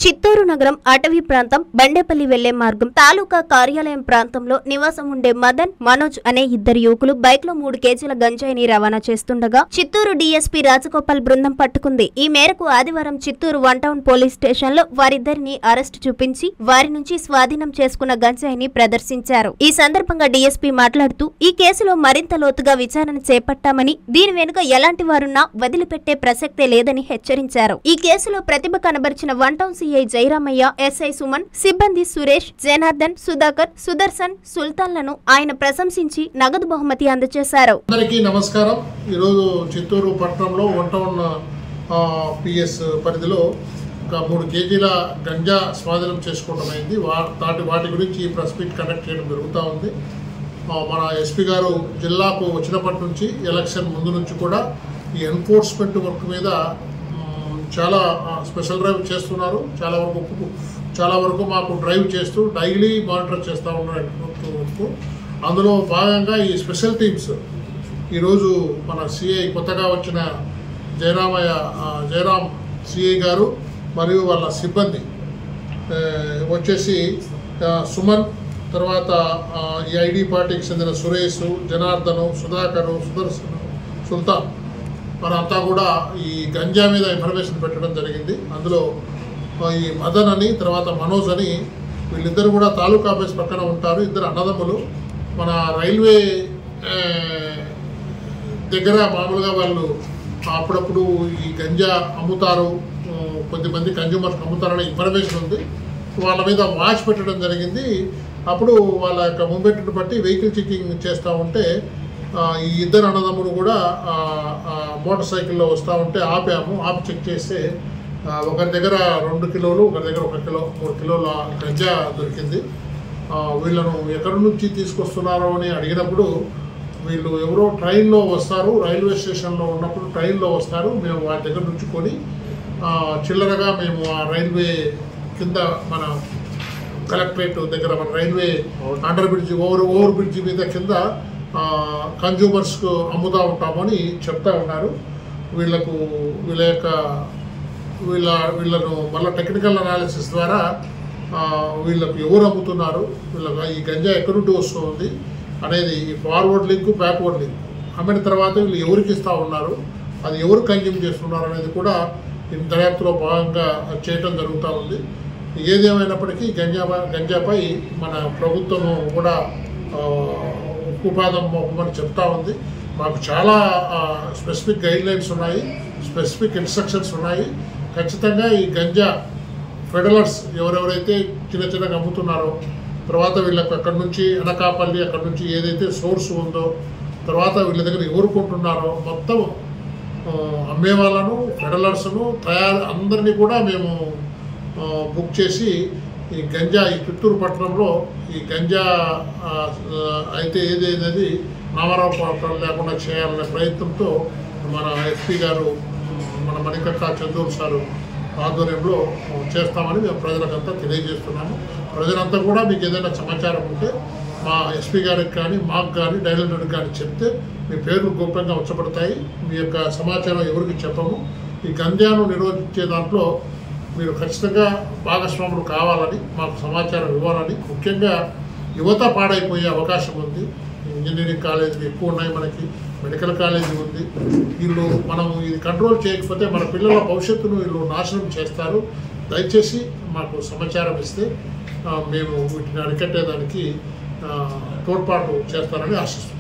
చిత్తూరు నగరం అటవీ ప్రాంతం బండేపల్లి వెళ్లే మార్గం తాలూకా కార్యాలయం ప్రాంతంలో నివాసం ఉండే మదన్, మనోజ్ అనే ఇద్దరు యువకులు బైక్ లో 3 కేజీల గంజాయిని రవాణా చేస్తుండగా చిత్తూరు డీఎస్పీ రాజగోపాల్ బృందం పట్టుకుంది. ఈ మేరకు ఆదివారం చిత్తూరు 1 టౌన్ పోలీస్ స్టేషన్ లో వారిద్దరిని అరెస్టు చూపించి వారి నుంచి స్వాధీనం చేసుకున్న గంజాయిని ప్రదర్శించారు. ఈ సందర్భంగా డీఎస్పీ మాట్లాడుతూ ఈ కేసులో మరింత లోతుగా విచారణ చేపట్టామని, దీని వెనుక ఎలాంటి వారున్నా వదిలిపెట్టే ప్రసక్తే లేదని హెచ్చరించారు. ఈ కేసులో ప్రతిభ కనబరిచిన 1 town CI Jayaramaiah, SI Suman, సిబ్బంది సురేష్, జనార్దన్, సుధాకర్, సుదర్శన్, సుల్తాన్లను ఆయన ప్రశంసించి నగదు బహుమతి అందజేశారు. అందరికీ నమస్కారం. ఈరోజు చిత్తూరు పట్టణంలో 1 టౌన్ పిఎస్ పరిధిలో ఒక 3 కేజీల గంజా స్వాధీనం చేసుకోవడం అయింది. వాటి గురించి ప్రెస్ మీట్ కండక్ట్ చేయడం జరుగుతూ ఉంది. మన ఎస్పీ గారు జిల్లాకు వచ్చినప్పటి నుంచి ఎలక్షన్ ముందు నుంచి కూడా ఈ ఎన్ఫోర్స్మెంట్ వర్క్ మీద చాలా స్పెషల్ డ్రైవ్ చేస్తున్నారు. చాలా వరకు మాకు డ్రైవ్ చేస్తూ డైలీ మానిటర్ చేస్తూ ఉన్నారు. అందులో భాగంగా ఈ స్పెషల్ టీమ్స్ ఈరోజు మన సిఐ కొత్తగా వచ్చిన జయరామ్ సిఐ గారు మరియు వాళ్ళ సిబ్బంది వచ్చేసి సుమన్, తర్వాత ఈ ఐడి పార్టీకి చెందిన సురేష్, జనార్దను, సుధాకరు, సుదర్శన్, సుల్తాన్ మనంతా కూడా ఈ గంజా మీద ఇన్ఫర్మేషన్ పెట్టడం జరిగింది. అందులో ఈ మదన్ అని, తర్వాత మనోజ్ అని, వీళ్ళిద్దరు కూడా తాలూకా ఆఫీస్ పక్కన ఉంటారు. ఇద్దరు అన్నదమ్ములు. మన రైల్వే దగ్గర మామూలుగా వాళ్ళు అప్పుడప్పుడు ఈ గంజా అమ్ముతారు, కొద్దిమంది కన్జ్యూమర్స్ అమ్ముతారనే ఇన్ఫర్మేషన్ ఉంది. వాళ్ళ మీద వాచ్ పెట్టడం జరిగింది. అప్పుడు వాళ్ళ యొక్క మూమెంట్ని బట్టి వెహికల్ చెకింగ్ చేస్తూ ఉంటే ఈ ఇద్దరు అన్నదమ్ములు కూడా మోటార్ సైకిల్లో వస్తూ ఉంటే ఆపి చెక్ చేస్తే ఒకరి దగ్గర 2 కిలోలు, ఒకరి దగ్గర 1 కిలో, 3 కిలోల గంజా దొరికింది. వీళ్ళను ఎక్కడి నుంచి తీసుకొస్తున్నారో అని అడిగినప్పుడు వీళ్ళు ఎవరో ట్రైన్లో వస్తారు, రైల్వే స్టేషన్లో ఉన్నప్పుడు ట్రైన్లో వస్తారు, మేము వాటి దగ్గర నుంచి కొని చిల్లరగా మేము ఆ రైల్వే కింద మన కలెక్టరేట్ దగ్గర మన railway under bridge over bridge మీద కింద కన్జ్యూమర్స్కు అమ్ముతూ ఉంటామని చెప్తా ఉన్నారు. వీళ్ళను మళ్ళీ టెక్నికల్ అనాలిసిస్ ద్వారా వీళ్ళకు ఎవరు అమ్ముతున్నారు, వీళ్ళకి ఈ గంజా ఎక్కడి నుండి వస్తుంది అనేది ఫార్వర్డ్ లింక్, బ్యాక్వర్డ్ లింక్ అమ్మిన తర్వాత వీళ్ళు ఎవరికి ఇస్తూ ఉన్నారు, అది ఎవరు కన్జ్యూమ్ చేస్తున్నారు అనేది కూడా దర్యాప్తులో భాగంగా చేయటం జరుగుతూ ఉంది. ఏదేమైనప్పటికీ గంజాపై మన ప్రభుత్వం కూడా ఉపాధం మోపమని చెప్తా ఉంది. మాకు చాలా స్పెసిఫిక్ గైడ్లైన్స్ ఉన్నాయి, స్పెసిఫిక్ ఇన్స్ట్రక్షన్స్ ఉన్నాయి. ఖచ్చితంగా ఈ గంజా ఫెడలర్స్ ఎవరెవరైతే చిన్నగా అమ్ముతున్నారో, తర్వాత వీళ్ళకు అక్కడి నుంచి అనకాపల్లి, అక్కడి నుంచి ఏదైతే సోర్స్ ఉందో, తర్వాత వీళ్ళ దగ్గర ఎవరు కొంటున్నారో మొత్తం అమ్మే వాళ్ళను, ఫెడలర్స్ను, అందరినీ కూడా మేము బుక్ చేసి ఈ గంజా ఈ చిత్తూరు పట్టణంలో ఈ గంజా అయితే ఏదేది నామరావు పాత్రలు లేకుండా చేయాలనే ప్రయత్నంతో మన ఎస్పీ గారు, మన మణికట్ట చందూరు సారు ఆధ్వర్యంలో చేస్తామని మేము ప్రజలకంతా తెలియజేస్తున్నాము. ప్రజలంతా కూడా మీకు ఏదైనా సమాచారం ఉంటే మా ఎస్పీ గారికి కానీ, మాకు కానీ, డైరెక్టర్కి కానీ చెప్తే మీ పేర్లు గోప్యంగా ఉంచబడతాయి. మీ యొక్క సమాచారం ఎవరికి చెప్పము. ఈ గంజాను నిరోధించే దాంట్లో మీరు ఖచ్చితంగా భాగస్వాములు కావాలని, మాకు సమాచారం ఇవ్వాలని. ముఖ్యంగా యువత పాడైపోయే అవకాశం ఉంది. ఇంజనీరింగ్ కాలేజీలు ఎక్కువ ఉన్నాయి, మనకి మెడికల్ కాలేజీ ఉంది. మనం ఇది కంట్రోల్ చేయకపోతే మన పిల్లల భవిష్యత్తును వీళ్ళు నాశనం చేస్తారు. దయచేసి మాకు సమాచారం ఇస్తే మేము వీటిని అరికట్టేదానికి తోడ్పాటు చేస్తారని ఆశిస్తున్నాం.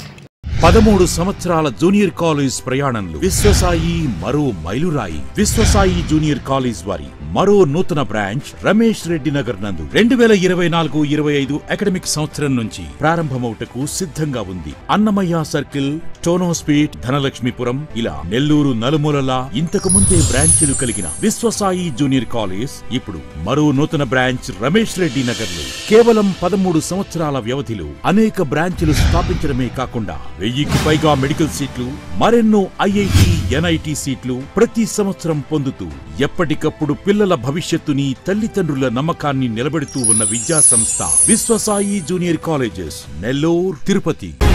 13 సంవత్సరాల జూనియర్ కాలేజ్ ప్రయాణంలో విశ్వసాయి మరో మైలురాయి. విశ్వసాయి జూనియర్ కాలేజ్ వారి మరో నూతన బ్రాంచ్ రమేష్ రెడ్డి నగర్ నందు 2024-25 అకాడమిక్ సంవత్సరం నుంచి ప్రారంభమవుటకు సిద్ధంగా ఉంది. అన్నమయ్య సర్కిల్, టోనోస్పీట్, ధనలక్ష్మీపురం ఇలా నెల్లూరు నలుమూలలా ఇంతకు ముందే బ్రాంచీలు కలిగిన విశ్వసాయి జూనియర్ కాలేజ్ ఇప్పుడు మరో నూతన బ్రాంచ్ రమేష్ రెడ్డి నగర్ లో కేవలం 13 సంవత్సరాల వ్యవధిలో అనేక బ్రాంచీలు స్థాపించడమే కాకుండా 1000కి పైగా మెడికల్ సీట్లు, మరెన్నో ఐఐటి, ఎన్ఐటి సీట్లు ప్రతి సంవత్సరం పొందుతూ ఎప్పటికప్పుడు పిల్లల భవిష్యత్తుని, తల్లిదండ్రుల నమ్మకాన్ని నిలబెడుతూ ఉన్న విద్యా సంస్థ విశ్వసాయి జూనియర్ కాలేజెస్, నెల్లూరు, తిరుపతి.